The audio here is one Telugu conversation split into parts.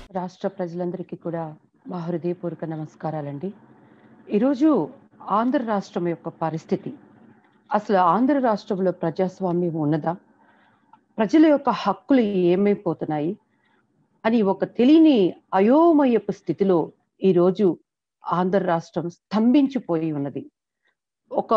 రాష్ట్ర ప్రజలందరికీ కూడా మా హృదయపూర్వక నమస్కారాలండి. ఈరోజు ఆంధ్ర రాష్ట్రం యొక్క పరిస్థితి, అసలు ఆంధ్ర రాష్ట్రంలో ప్రజాస్వామ్యం ఉన్నదా? ప్రజల యొక్క హక్కులు ఏమైపోతున్నాయి అని ఒక తెలియని అయోమయపు స్థితిలో ఈరోజు ఆంధ్ర రాష్ట్రం స్తంభించిపోయి ఉన్నది. ఒక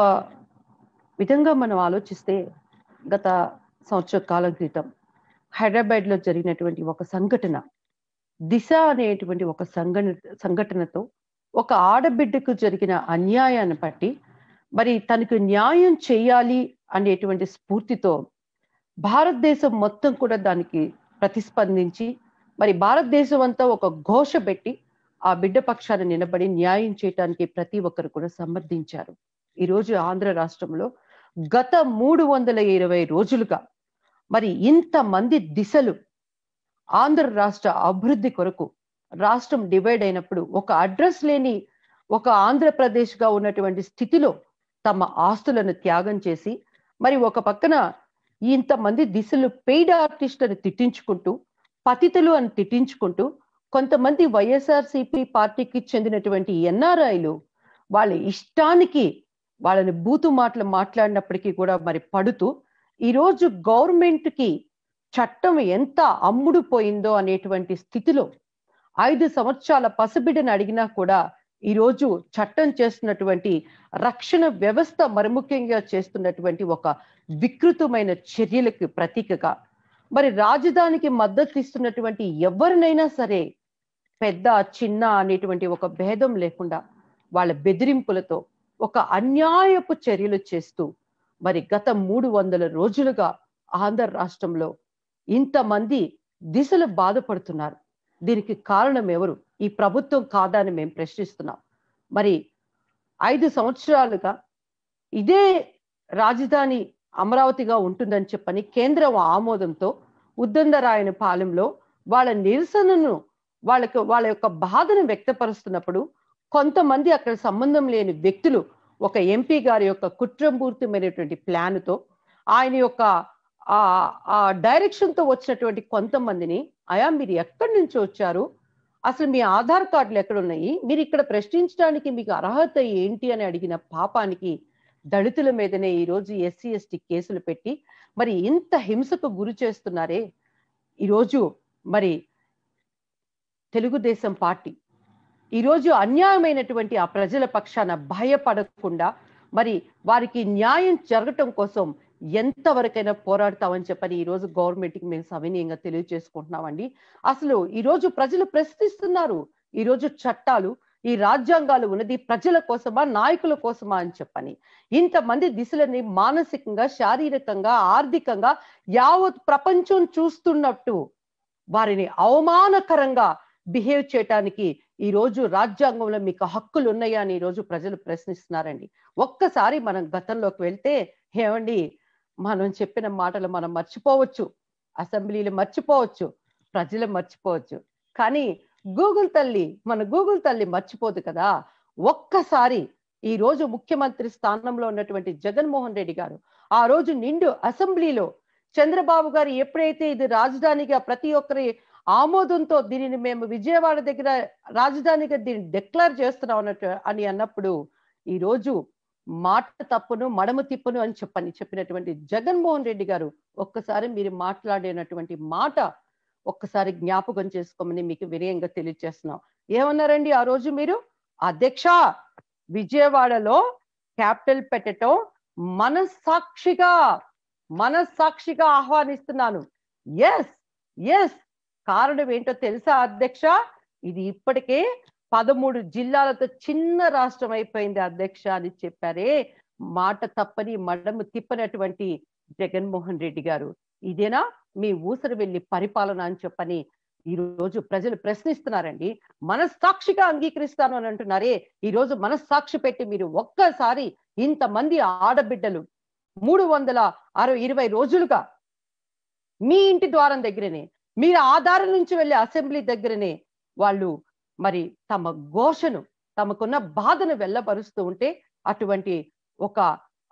విధంగా మనం ఆలోచిస్తే గత సంవత్సర కాలం క్రితం హైదరాబాద్లో జరిగినటువంటి ఒక సంఘటన, దిశ అనేటువంటి ఒక సంఘటనతో ఒక ఆడబిడ్డకు జరిగిన అన్యాయాన్ని బట్టి మరి తనకు న్యాయం చేయాలి అనేటువంటి స్ఫూర్తితో భారతదేశం మొత్తం కూడా దానికి ప్రతిస్పందించి మరి భారతదేశం అంతా ఒక ఘోష పెట్టి ఆ బిడ్డ పక్షాన నిలబడి న్యాయం చేయటానికి ప్రతి ఒక్కరు కూడా సమర్థించారు. ఈరోజు ఆంధ్ర రాష్ట్రంలో గత 320 రోజులుగా మరి ఇంతమంది దిశలు ఆంధ్ర రాష్ట్ర అభివృద్ధి కొరకు రాష్ట్రం డివైడ్ అయినప్పుడు ఒక అడ్రస్ లేని ఒక ఆంధ్రప్రదేశ్గా ఉన్నటువంటి స్థితిలో తమ ఆస్తులను త్యాగం చేసి మరి ఒక పక్కన ఇంతమంది దిశలు పెయిడ్ ఆర్టిస్ట్ అని తిట్టించుకుంటూ, పతితులు అని తిట్టించుకుంటూ, కొంతమంది వైఎస్ఆర్సిపి పార్టీకి చెందినటువంటి ఎన్ఆర్ఐలు వాళ్ళ ఇష్టానికి వాళ్ళని బూతు మాటలు మాట్లాడినప్పటికీ కూడా మరి పడుతూ ఈరోజు గవర్నమెంట్కి చట్టం ఎంత అమ్ముడు పోయిందో అనేటువంటి స్థితిలో 5 సంవత్సరాల పసిబిడ్డను అడిగినా కూడా ఈరోజు చట్టం చేస్తున్నటువంటి రక్షణ వ్యవస్థ మరిముఖ్యంగా చేస్తున్నటువంటి ఒక వికృతమైన చర్యలకు ప్రతీకగా మరి రాజధానికి మద్దతు ఇస్తున్నటువంటి ఎవరినైనా సరే పెద్ద చిన్న అనేటువంటి ఒక భేదం లేకుండా వాళ్ళ బెదిరింపులతో ఒక అన్యాయపు చర్యలు చేస్తూ మరి గత 300 రోజులుగా ఆంధ్ర రాష్ట్రంలో ఇంతమంది దిశలు బాధపడుతున్నారు. దీనికి కారణం ఎవరు? ఈ ప్రభుత్వం కాదా అని మేము ప్రశ్నిస్తున్నాం. మరి 5 సంవత్సరాలుగా ఇదే రాజధాని అమరావతిగా ఉంటుందని చెప్పని కేంద్రం ఆమోదంతో ఉద్దండరాయన పాలెంలో వాళ్ళ నిరసనను వాళ్ళ యొక్క బాధను వ్యక్తపరుస్తున్నప్పుడు కొంతమంది అక్కడ సంబంధం లేని వ్యక్తులు ఒక ఎంపీ గారి యొక్క కుట్రపూరితమైనటువంటి ప్లాన్తో ఆయన యొక్క ఆ డైరెక్షన్ తో వచ్చినటువంటి కొంతమందిని, అయా మీరు ఎక్కడి నుంచి వచ్చారు, అసలు మీ ఆధార్ కార్డులు ఎక్కడున్నాయి, మీరు ఇక్కడ ప్రశ్నించడానికి మీకు అర్హత ఏంటి అని అడిగిన పాపానికి దళితుల మీదనే ఈరోజు ఎస్సీ ఎస్టీ కేసులు పెట్టి మరి ఇంత హింసకు గురి చేస్తున్నారే. ఈరోజు మరి తెలుగుదేశం పార్టీ ఈరోజు అన్యాయమైనటువంటి ఆ ప్రజల పక్షాన భయపడకుండా మరి వారికి న్యాయం జరగటం కోసం ఎంతవరకైనా పోరాడతామని చెప్పని ఈరోజు గవర్నమెంట్కి మేము సవినయంగా తెలియజేసుకుంటున్నామండి. అసలు ఈరోజు ప్రజలు ప్రశ్నిస్తున్నారు, ఈరోజు చట్టాలు ఈ రాజ్యాంగాలు ఉన్నది ప్రజల కోసమా నాయకుల కోసమా అని చెప్పని ఇంతమంది దిశలని మానసికంగా, శారీరకంగా, ఆర్థికంగా యావత్ ప్రపంచం చూస్తున్నట్టు వారిని అవమానకరంగా బిహేవ్ చేయటానికి ఈరోజు రాజ్యాంగంలో మీకు హక్కులు ఉన్నాయా అని ఈరోజు ప్రజలు ప్రశ్నిస్తున్నారండి. ఒక్కసారి మనం గతంలోకి వెళ్తే, ఏమండి మనం చెప్పిన మాటలు మనం మర్చిపోవచ్చు, అసెంబ్లీలు మర్చిపోవచ్చు, ప్రజలు మర్చిపోవచ్చు, కానీ మన గూగుల్ తల్లి మర్చిపోదు కదా. ఒక్కసారి ఈ రోజు ముఖ్యమంత్రి స్థానంలో ఉన్నటువంటి జగన్మోహన్ రెడ్డి గారు ఆ రోజు నిండు అసెంబ్లీలో చంద్రబాబు గారు ఎప్పుడైతే ఇది రాజధానిగా ప్రతి ఒక్కరి ఆమోదంతో దీనిని మేము విజయవాడ దగ్గర రాజధానిగా దీన్ని డిక్లేర్ చేస్తున్నాం అని అన్నప్పుడు ఈరోజు మాట తప్పును మడమ తిప్పును అని చెప్పినటువంటి జగన్మోహన్ రెడ్డి గారు ఒక్కసారి మీరు మాట్లాడినటువంటి మాట ఒక్కసారి జ్ఞాపకం చేసుకోమని మీకు వినయంగా తెలియజేస్తున్నాం. ఏమన్నారండి ఆ రోజు మీరు? అధ్యక్ష, విజయవాడలో క్యాపిటల్ పెట్టడం మనస్సాక్షిగా ఆహ్వానిస్తున్నాను. ఎస్ ఎస్ కారణం ఏంటో తెలుసా అధ్యక్ష? ఇది ఇప్పటికే 13 జిల్లాలతో చిన్న రాష్ట్రం అయిపోయింది అధ్యక్ష అని చెప్పారే. మాట తప్పని మడమ తిప్పనటువంటి జగన్మోహన్ రెడ్డి గారు, ఇదేనా మీ ఊసరు వెళ్ళి పరిపాలన అని చెప్పని ఈరోజు ప్రజలు ప్రశ్నిస్తున్నారండి. మనస్సాక్షిగా అంగీకరిస్తాను అని అంటున్నారే. ఈరోజు మనస్సాక్షి పెట్టి మీరు ఒక్కసారి ఇంతమంది ఆడబిడ్డలు 320 రోజులుగా మీ ఇంటి ద్వారం దగ్గరనే, మీరు ఆధారం నుంచి వెళ్ళే అసెంబ్లీ దగ్గరనే వాళ్ళు మరి తమ ఘోషను, తమకున్న బాధను వెళ్ళబరుస్తూ ఉంటే అటువంటి ఒక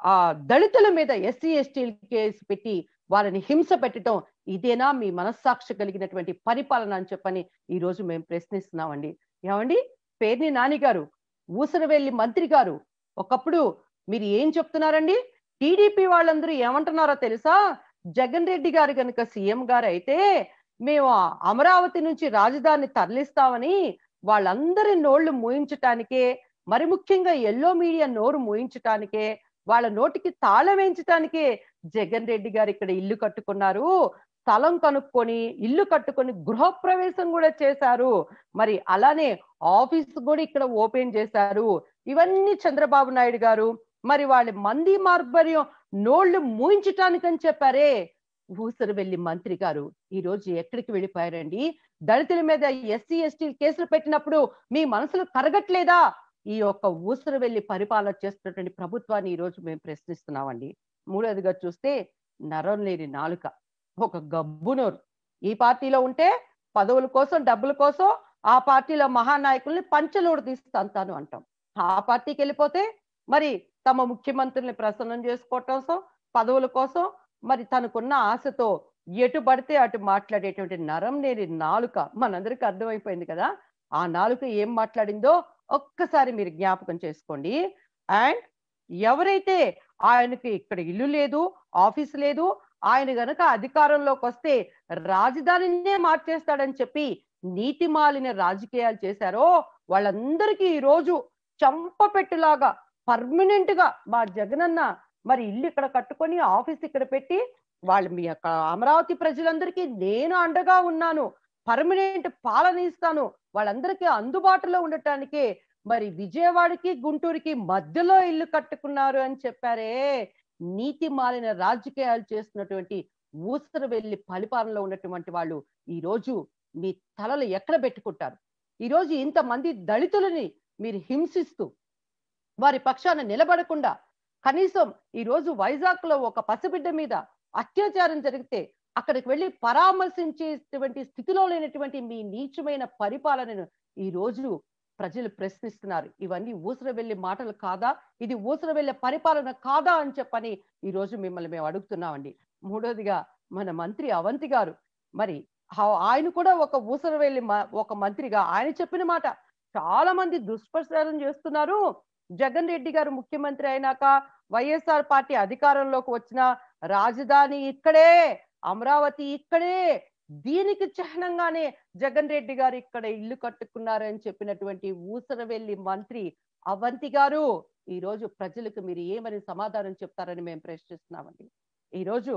ఆ దళితుల మీద ఎస్సీ ఎస్టీల కేసు పెట్టి వారిని హింస పెట్టడం ఇదేనా మీ మనస్సాక్షి కలిగినటువంటి పరిపాలన అని చెప్పని ఈ రోజు మేము ప్రశ్నిస్తున్నామండి. ఏమండి, పేర్ని నాని గారు, ఊసరవెల్లి మంత్రి గారు, ఒకప్పుడు మీరు ఏం చెప్తున్నారండి? టీడీపీ వాళ్ళందరూ ఏమంటున్నారో తెలుసా? జగన్ రెడ్డి గారు కనుక సీఎం గారు అయితే మేము అమరావతి నుంచి రాజధాని తరలిస్తామని వాళ్ళందరి నోళ్లు మూయించటానికే, మరి ముఖ్యంగా ఎల్లో మీడియా నోరు మూయించటానికే, వాళ్ళ నోటికి తాళం వేయించటానికే జగన్ రెడ్డి గారు ఇక్కడ ఇల్లు కట్టుకున్నారు. స్థలం కనుక్కొని ఇల్లు కట్టుకొని గృహప్రవేశం కూడా చేశారు. మరి అలానే ఆఫీస్ కూడా ఇక్కడ ఓపెన్ చేశారు. ఇవన్నీ చంద్రబాబు నాయుడు గారు మరి వాళ్ళ మంది మార్బర్యం నోళ్లు మూయించటానికని చెప్పారే. ఊసరవెల్లి మంత్రి గారు ఈ రోజు ఎక్కడికి వెళ్ళిపోయారండి? దళితుల మీద ఎస్సీ ఎస్టీ కేసులు పెట్టినప్పుడు మీ మనసులు కరగట్లేదా? ఈ యొక్క ఊసరవెల్లి పరిపాలన చేస్తున్నటువంటి ప్రభుత్వాన్ని ఈ రోజు మేము ప్రశ్నిస్తున్నామండి. మూడోదిగా చూస్తే నరం లేని నాలుక, ఒక గబ్బునోరు. ఈ పార్టీలో ఉంటే పదవుల కోసం, డబ్బుల కోసం ఆ పార్టీలో మహానాయకుల్ని పంచలోడు తీసి తంతాను అంటాం. ఆ పార్టీకి వెళ్ళిపోతే మరి తమ ముఖ్యమంత్రిని ప్రసన్నం చేసుకోవటం కోసం, పదవుల కోసం, మరి తనకున్న ఆశతో ఎటు పడితే అటు మాట్లాడేటువంటి నరం లేని నాలుక మనందరికీ అర్థమైపోయింది కదా. ఆ నాలుక ఏం మాట్లాడిందో ఒక్కసారి మీరు జ్ఞాపకం చేసుకోండి. అండ్ ఎవరైతే ఆయనకి ఇక్కడ ఇల్లు లేదు, ఆఫీస్ లేదు, ఆయన గనక అధికారంలోకి వస్తే రాజధానినే మార్చేస్తాడని చెప్పి నీతి మాలిన రాజకీయాలు చేశారో వాళ్ళందరికీ ఈ రోజు చంపపెట్టులాగా పర్మనెంట్ గా మా జగనన్న మరి ఇల్లు ఇక్కడ కట్టుకొని ఆఫీస్ ఇక్కడ పెట్టి వాళ్ళు మీ యొక్క అమరావతి ప్రజలందరికీ నేను అండగా ఉన్నాను, పర్మనెంట్ పాలన ఇస్తాను, వాళ్ళందరికీ అందుబాటులో ఉండటానికి మరి విజయవాడకి గుంటూరుకి మధ్యలో ఇల్లు కట్టుకున్నారు అని చెప్పారే. నీతి మాలిన రాజకీయాలు చేస్తున్నటువంటి ఊసరవెల్లి పరిపాలనలో ఉన్నటువంటి వాళ్ళు ఈ రోజు మీ తలలు ఎక్కడ పెట్టుకుంటారు? ఈ రోజు ఇంతమంది దళితులని మీరు హింసిస్తూ వారి పక్షాన నిలబడకుండా, కనీసం ఈ రోజు వైజాగ్ లో ఒక పసిబిడ్డ మీద అత్యాచారం జరిగితే అక్కడికి వెళ్ళి పరామర్శించేటువంటి స్థితిలో లేనటువంటి మీ నీచమైన పరిపాలనను ఈ రోజు ప్రజలు ప్రశ్నిస్తున్నారు. ఇవన్నీ ఊసరవెల్లి మాటలు కాదా? ఇది ఊసరవెల్లి పరిపాలన కాదా అని చెప్పని ఈ రోజు మిమ్మల్ని మేము అడుగుతున్నామండి. మూడోదిగా మన మంత్రి అవంతి గారు, మరి ఆయన కూడా ఒక ఊసరవెల్లి ఒక మంత్రిగా ఆయన చెప్పిన మాట చాలా మంది దుష్ప్రచారం చేస్తున్నారు. జగన్ రెడ్డి గారు ముఖ్యమంత్రి అయినాక వైఎస్ఆర్ పార్టీ అధికారంలోకి వచ్చిన రాజధాని ఇక్కడే, అమరావతి ఇక్కడే, దీనికి చిహ్నంగానే జగన్ రెడ్డి గారు ఇక్కడ ఇల్లు కట్టుకున్నారని చెప్పినటువంటి ఊసరవెల్లి మంత్రి అవంతి గారు ఈ రోజు ప్రజలకు మీరు ఏమని సమాధానం చెప్తారని మేము ప్రశ్నిస్తున్నామండి. ఈ రోజు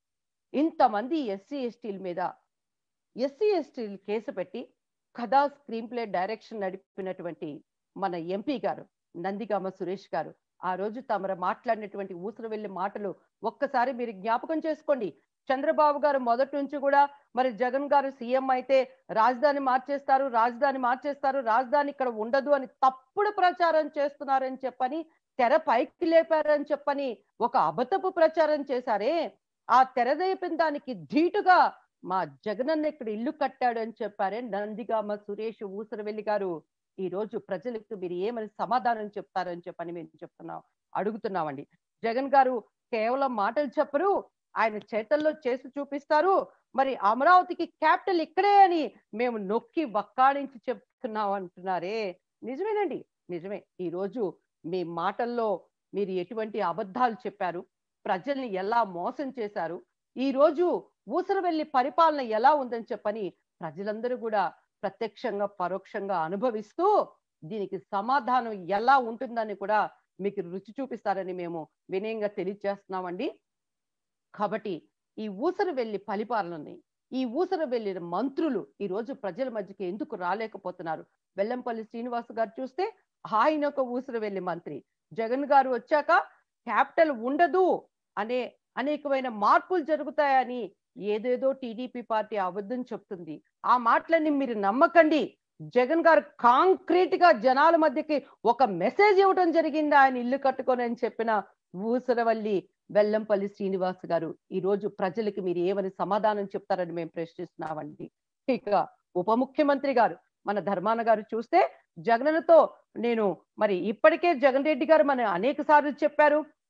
ఇంతమంది ఎస్సీ ఎస్టీల మీద ఎస్సీ ఎస్టీలు కేసు పెట్టి కథా స్క్రీన్ ప్లే డైరెక్షన్ నడిపినటువంటి మన ఎంపీ గారు నందిగామ సురేష్ గారు ఆ రోజు తమరు మాట్లాడినటువంటి ఊసరవెల్లి మాటలు ఒక్కసారి మీరు జ్ఞాపకం చేసుకోండి. చంద్రబాబు గారు మొదటి నుంచి కూడా మరి జగన్ గారు సీఎం అయితే రాజధాని మార్చేస్తారు, రాజధాని మార్చేస్తారు, రాజధాని ఇక్కడ ఉండదు అని తప్పుడు ప్రచారం చేస్తున్నారని చెప్పని, తెర పైకి లేపారని చెప్పని ఒక అబద్ధపు ప్రచారం చేశారే. ఆ తెరదేపిన దానికి ధీటుగా మా జగనన్న ఇక్కడ ఇల్లు కట్టాడు అని చెప్పారే నందిగామ సురేష్ ఊసరవెల్లి గారు. ఈ రోజు ప్రజలకు మీరు ఏమని సమాధానం చెప్తారని చెప్పని మేము అడుగుతున్నామండి. జగన్ గారు కేవలం మాటలు చెప్పరు, ఆయన చేతల్లో చేసి చూపిస్తారు. మరి అమరావతికి క్యాపిటల్ ఇక్కడే అని మేము నొక్కి వక్కాడించి చెప్తున్నాం అంటున్నారే. నిజమేనండి, నిజమే. ఈ రోజు మీ మాటల్లో మీరు ఎటువంటి అబద్ధాలు చెప్పారు, ప్రజల్ని ఎలా మోసం చేశారు, ఈ రోజు ఊసరవెల్లి పరిపాలన ఎలా ఉందని చెప్పని ప్రజలందరూ కూడా ప్రత్యక్షంగా పరోక్షంగా అనుభవిస్తూ దీనికి సమాధానం ఎలా ఉంటుందని కూడా మీకు రుచి చూపిస్తారని మేము వినయంగా తెలియజేస్తున్నామండి. కాబట్టి ఈ ఊసరవెల్లి పరిపాలనని, ఈ ఊసరవెల్లి మంత్రులు ఈ రోజు ప్రజల మధ్యకి ఎందుకు రాలేకపోతున్నారు? వెల్లంపల్లి శ్రీనివాస్ గారు చూస్తే ఆయన ఒక ఊసరవెల్లి మంత్రి, జగన్ గారు వచ్చాక క్యాపిటల్ ఉండదు అనే అనేకమైన మార్పులు జరుగుతాయని ఏదేదో టీడీపీ పార్టీ అబద్ధం చెప్తుంది. ఆ మాటలన్నీ మీరు నమ్మకండి. జగన్ గారు కాంక్రీట్ గా జనాల మధ్యకి ఒక మెసేజ్ ఇవ్వడం జరిగింది ఆయన ఇల్లు కట్టుకొని అని చెప్పిన ఊసరవల్లి వెల్లంపల్లి శ్రీనివాస్ గారు ఈ రోజు ప్రజలకు మీరు ఏమని సమాధానం చెప్తారని మేము ప్రశ్నిస్తున్నామండి. ఇక ఉప ముఖ్యమంత్రి గారు మన ధర్మాన గారు చూస్తే జగనన్నతో నేను మరి ఇప్పటికే జగన్ రెడ్డి గారు మన అనేక సార్లు చెప్పారు,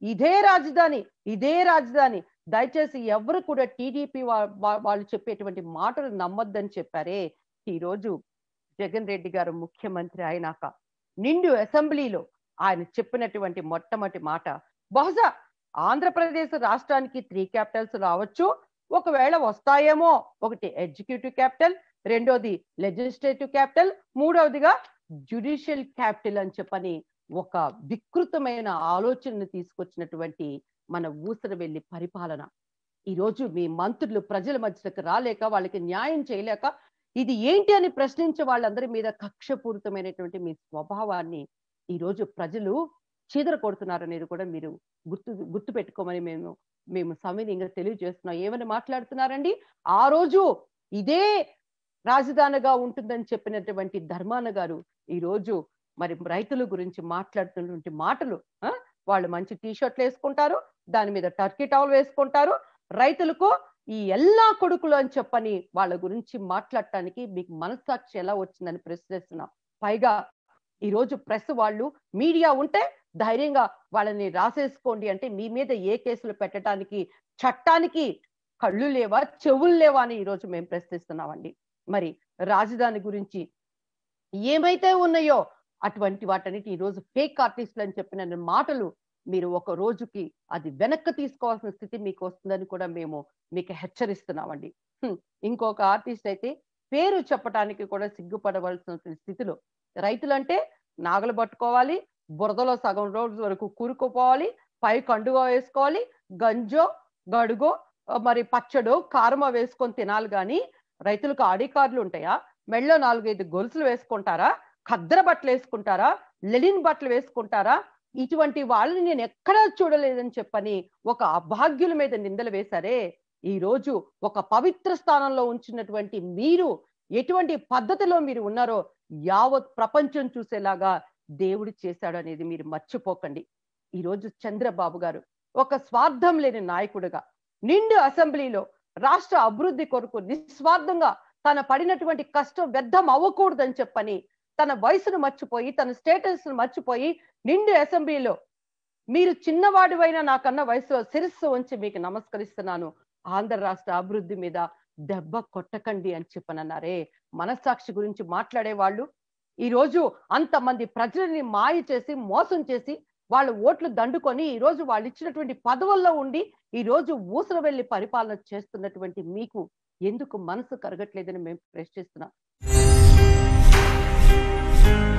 ఇదే రాజధాని, ఇదే రాజధాని. దయచేసి ఎవరు కూడా టీడీపీ వాళ్ళు చెప్పేటువంటి మాటలు నమ్మొద్దని చెప్పారే. ఈరోజు జగన్ రెడ్డి గారు ముఖ్యమంత్రి అయినాక నిండు అసెంబ్లీలో ఆయన చెప్పినటువంటి మొట్టమొదటి మాట, బహుశా ఆంధ్రప్రదేశ్ రాష్ట్రానికి 3 క్యాపిటల్స్ రావచ్చు, ఒకవేళ వస్తాయేమో. ఒకటి ఎగ్జిక్యూటివ్ క్యాపిటల్, రెండోది లెజిస్లేటివ్ క్యాపిటల్, మూడవదిగా జ్యుడిషియల్ క్యాపిటల్ అని చెప్పని ఒక వికృతమైన ఆలోచనను తీసుకొచ్చినటువంటి మన ఊసరవెల్లి పరిపాలన. ఈరోజు మీ మంత్రులు ప్రజల మధ్యలోకి రాలేక, వాళ్ళకి న్యాయం చేయలేక, ఇది ఏంటి అని ప్రశ్నించే వాళ్ళందరి మీద కక్షపూరితమైనటువంటి మీ స్వభావాన్ని ఈరోజు ప్రజలు చీదర కొడుతున్నారనేది కూడా మీరు గుర్తు పెట్టుకోమని మేము సవినయంగా తెలియజేస్తున్నాం. ఏమని మాట్లాడుతున్నారండి? ఆ రోజు ఇదే రాజధానిగా ఉంటుందని చెప్పినటువంటి ధర్మాన గారు ఈరోజు మరి రైతుల గురించి మాట్లాడుతున్నటువంటి మాటలు, వాళ్ళు మంచి టీషర్ట్లు వేసుకుంటారు, దాని మీద టర్కీ టవల్ వేసుకుంటారు, రైతులకు ఈ ఎల్లా కొడుకులు అని చెప్పని వాళ్ళ గురించి మాట్లాడటానికి మీకు మనస్సాక్షి ఎలా వచ్చిందని ప్రశ్నిస్తున్నాం. పైగా ఈరోజు ప్రెస్ వాళ్ళు, మీడియా ఉంటే ధైర్యంగా వాళ్ళని రాసేసుకోండి అంటే మీ మీద ఏ కేసులు పెట్టడానికి చట్టానికి కళ్ళు లేవా, చెవులు లేవా అని ఈరోజు మేము ప్రశ్నిస్తున్నామండి. మరి రాజధాని గురించి ఏమైతే ఉన్నాయో అటువంటి వాటన్నిటి ఈరోజు ఫేక్ ఆర్టిస్టులు అని చెప్పిన మాటలు మీరు ఒక రోజుకి అది వెనక్కి తీసుకోవాల్సిన స్థితి మీకు వస్తుందని కూడా మేము మీకు హెచ్చరిస్తున్నామండి. ఇంకొక ఆర్టిస్ట్ అయితే పేరు చెప్పడానికి కూడా సిగ్గుపడవలసిన స్థితిలో, రైతులంటే నాగలు పట్టుకోవాలి, బురదలో సగం రోజు వరకు కూరుకుపోవాలి, పై కండుగా వేసుకోవాలి, గంజో గడుగో మరి పచ్చడో కారమో వేసుకొని తినాలి. కానీ రైతులకు ఆడి కార్డులు ఉంటాయా? మెళ్ళో 4-5 గొలుసులు వేసుకుంటారా? ఖద్దర బట్టలు వేసుకుంటారా? లెనిన్ బట్టలు వేసుకుంటారా? ఇటువంటి వాళ్ళని నేను ఎక్కడా చూడలేదని చెప్పని ఒక అభాగ్యుల మీద నిందలు వేశారే. ఈ రోజు ఒక పవిత్ర స్థానంలో ఉంచినటువంటి మీరు ఎటువంటి పద్ధతిలో మీరు ఉన్నారో యావత్ ప్రపంచం చూసేలాగా దేవుడు చేశాడు అనేది మీరు మర్చిపోకండి. ఈరోజు చంద్రబాబు గారు ఒక స్వార్థం లేని నాయకుడిగా నిండు అసెంబ్లీలో రాష్ట్ర అభివృద్ధి కొరకు నిస్వార్థంగా తన పడినటువంటి కష్టం వ్యర్థం అవ్వకూడదని చెప్పని తన వయసును మర్చిపోయి, తన స్టేటస్ ను మర్చిపోయి నిండు అసెంబ్లీలో మీరు చిన్నవాడివైనా నాకన్నా వయసులో శిరస్సు ఉంచి మీకు నమస్కరిస్తున్నాను, ఆంధ్ర రాష్ట్ర అభివృద్ధి మీద దెబ్బ కొట్టకండి అని చెప్పనన్నారే. మనస్సాక్షి గురించి మాట్లాడే వాళ్ళు ఈరోజు అంతమంది ప్రజలని మాయ చేసి, మోసం చేసి, వాళ్ళ ఓట్లు దండుకొని ఈరోజు వాళ్ళు ఇచ్చినటువంటి పదవుల్లో ఉండి ఈరోజు ఊసరవెల్లి పరిపాలన చేస్తున్నటువంటి మీకు ఎందుకు మనసు కరగట్లేదని మేము ప్రశ్నిస్తున్నాం.